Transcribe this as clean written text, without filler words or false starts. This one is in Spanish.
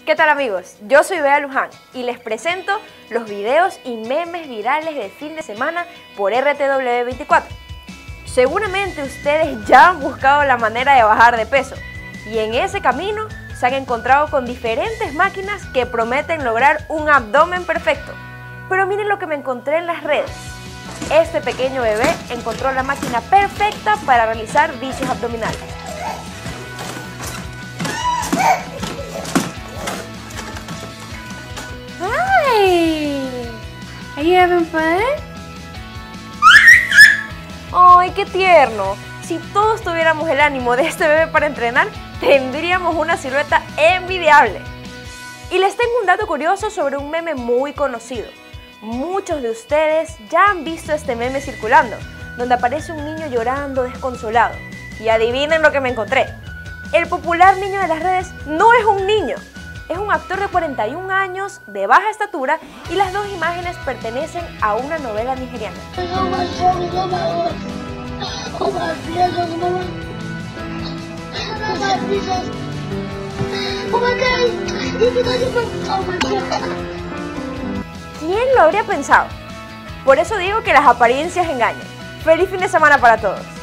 ¿Qué tal amigos? Yo soy Bea Luján y les presento los videos y memes virales de fin de semana por RTW24. Seguramente ustedes ya han buscado la manera de bajar de peso y en ese camino se han encontrado con diferentes máquinas que prometen lograr un abdomen perfecto. Pero miren lo que me encontré en las redes. Este pequeño bebé encontró la máquina perfecta para realizar dichos abdominales. Hi! Are you having fun? ¡Ay, qué tierno! Si todos tuviéramos el ánimo de este bebé para entrenar, tendríamos una silueta envidiable. Y les tengo un dato curioso sobre un meme muy conocido. Muchos de ustedes ya han visto este meme circulando, donde aparece un niño llorando desconsolado. Y adivinen lo que me encontré. El popular niño de las redes no es un niño. Es un actor de 41 años, de baja estatura, y las dos imágenes pertenecen a una novela nigeriana. ¿Quién lo habría pensado? Por eso digo que las apariencias engañan. ¡Feliz fin de semana para todos!